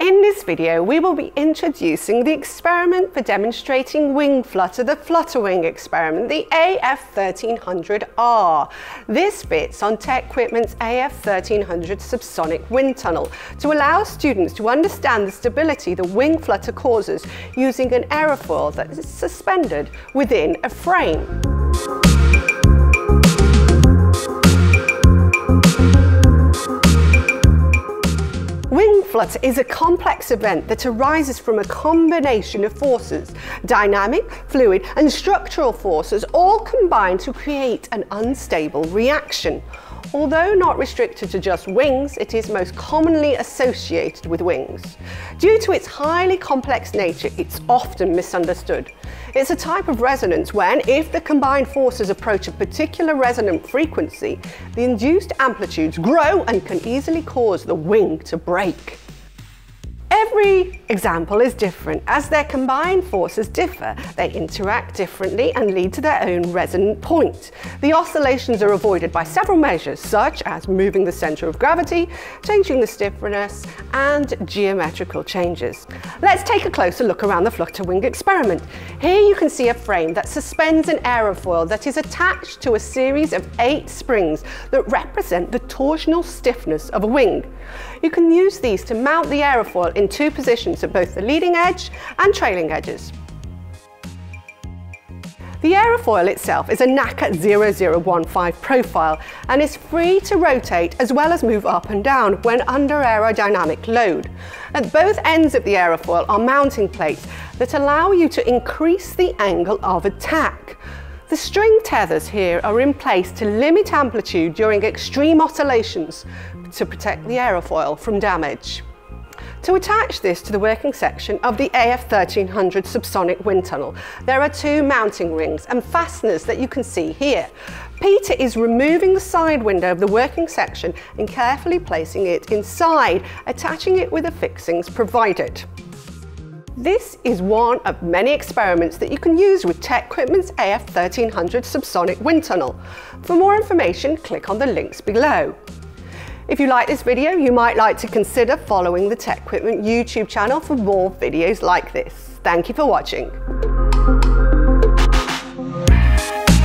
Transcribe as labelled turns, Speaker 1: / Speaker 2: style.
Speaker 1: In this video, we will be introducing the experiment for demonstrating wing flutter, the Flutter Wing experiment, the AF1300R. This fits on TecQuipment's AF1300 Subsonic wind tunnel to allow students to understand the stability the wing flutter causes using an aerofoil that is suspended within a frame. Wing flutter is a complex event that arises from a combination of forces, dynamic, fluid and structural forces, all combined to create an unstable reaction. Although not restricted to just wings, it is most commonly associated with wings. Due to its highly complex nature, it's often misunderstood. It's a type of resonance when, if the combined forces approach a particular resonant frequency, the induced amplitudes grow and can easily cause the wing to break. Every example is different. As their combined forces differ, they interact differently and lead to their own resonant point. The oscillations are avoided by several measures, such as moving the center of gravity, changing the stiffness, and geometrical changes. Let's take a closer look around the Flutter Wing experiment. Here you can see a frame that suspends an aerofoil that is attached to a series of 8 springs that represent the torsional stiffness of a wing. You can use these to mount the aerofoil in 2 positions at both the leading edge and trailing edges. The aerofoil itself is a NACA 0015 profile and is free to rotate as well as move up and down when under aerodynamic load. At both ends of the aerofoil are mounting plates that allow you to increase the angle of attack. The string tethers here are in place to limit amplitude during extreme oscillations to protect the aerofoil from damage. To attach this to the working section of the AF1300 Subsonic wind tunnel, there are 2 mounting rings and fasteners that you can see here. Peter is removing the side window of the working section and carefully placing it inside, attaching it with the fixings provided. This is one of many experiments that you can use with TecQuipment's AF1300 Subsonic wind tunnel. For more information, click on the links below. If you like this video, you might like to consider following the TecQuipment YouTube channel for more videos like this. Thank you for watching.